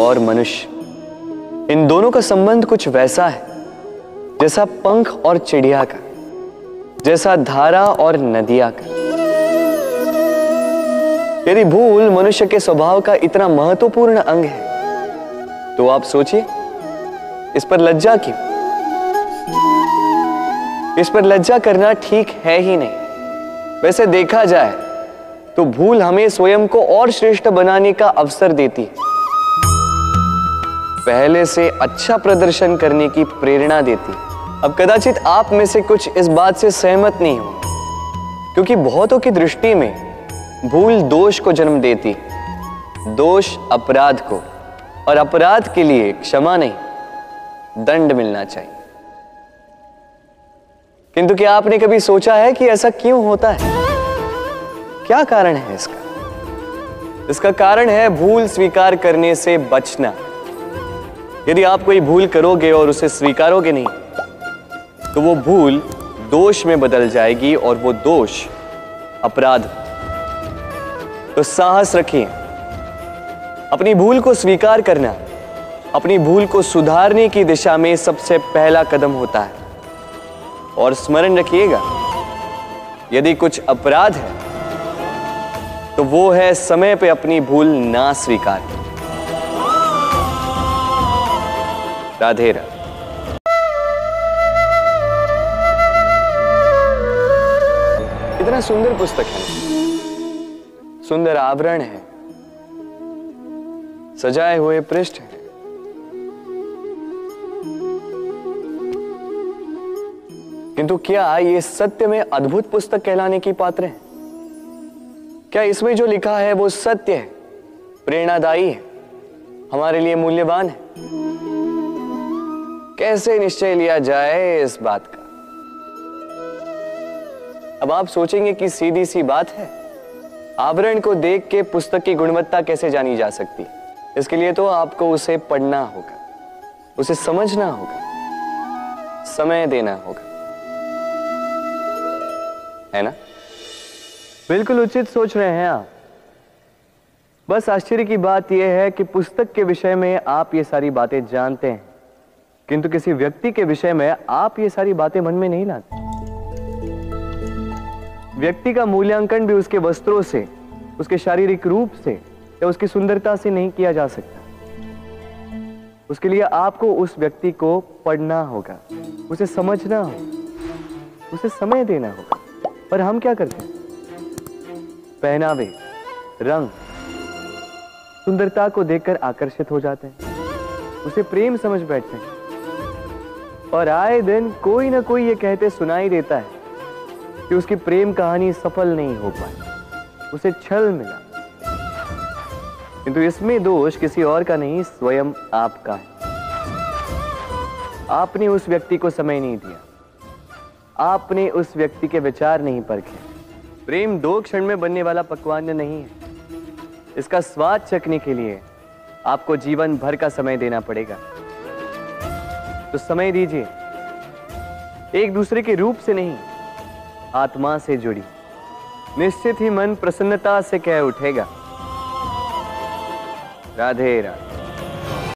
और मनुष्य, इन दोनों का संबंध कुछ वैसा है जैसा पंख और चिड़िया का, जैसा धारा और नदिया का। यदि भूल मनुष्य के स्वभाव का इतना महत्वपूर्ण अंग है तो आप सोचिए, इस पर लज्जा क्यों? इस पर लज्जा करना ठीक है ही नहीं। वैसे देखा जाए तो भूल हमें स्वयं को और श्रेष्ठ बनाने का अवसर देती है, पहले से अच्छा प्रदर्शन करने की प्रेरणा देती है। अब कदाचित आप में से कुछ इस बात से सहमत नहीं हो, क्योंकि बहुतों की दृष्टि में भूल दोष को जन्म देती, दोष अपराध को, और अपराध के लिए क्षमा नहीं दंड मिलना चाहिए। किंतु क्या आपने कभी सोचा है कि ऐसा क्यों होता है? क्या कारण है इसका? इसका कारण है भूल स्वीकार करने से बचना। यदि आप कोई भूल करोगे और उसे स्वीकारोगे नहीं तो वो भूल दोष में बदल जाएगी और वो दोष अपराध। तो साहस रखिए, अपनी भूल को स्वीकार करना अपनी भूल को सुधारने की दिशा में सबसे पहला कदम होता है। और स्मरण रखिएगा, यदि कुछ अपराध है तो वो है समय पे अपनी भूल ना स्वीकार। राधे राधे। इतना सुंदर पुस्तक है, सुंदर आवरण है, सजाए हुए पृष्ठ हैं, किंतु क्या ये सत्य में अद्भुत पुस्तक कहलाने की पात्र है? क्या इसमें जो लिखा है वो सत्य है, प्रेरणादायी है, हमारे लिए मूल्यवान है? कैसे निश्चय लिया जाए इस बात का? अब आप सोचेंगे कि सीधी सी बात है, आवरण को देख के पुस्तक की गुणवत्ता कैसे जानी जा सकती? इसके लिए तो आपको उसे पढ़ना होगा, उसे समझना होगा, समय देना होगा, है ना? बिल्कुल उचित सोच रहे हैं आप। बस आश्चर्य की बात यह है कि पुस्तक के विषय में आप ये सारी बातें जानते हैं, किंतु किसी व्यक्ति के विषय में आप ये सारी बातें मन में नहीं लाते। व्यक्ति का मूल्यांकन भी उसके वस्त्रों से, उसके शारीरिक रूप से या उसकी सुंदरता से नहीं किया जा सकता। उसके लिए आपको उस व्यक्ति को पढ़ना होगा, उसे समझना होगा, उसे समय देना होगा। पर हम क्या करते हैं? पहनावे, रंग, सुंदरता को देखकर आकर्षित हो जाते हैं, उसे प्रेम समझ बैठते हैं, और आए दिन कोई ना कोई ये कहते सुनाई देता है कि उसकी प्रेम कहानी सफल नहीं हो पाई, उसे छल मिला। किंतु इसमें दोष किसी और का नहीं, स्वयं आपका है। आपने उस व्यक्ति को समय नहीं दिया, आपने उस व्यक्ति के विचार नहीं परखे। प्रेम 2 क्षण में बनने वाला पकवान नहीं है, इसका स्वाद चखने के लिए आपको जीवन भर का समय देना पड़ेगा। तो समय दीजिए, एक दूसरे के रूप से नहीं, आत्मा से जुड़ी, निश्चित ही मन प्रसन्नता से कह उठेगा। राधे राधे।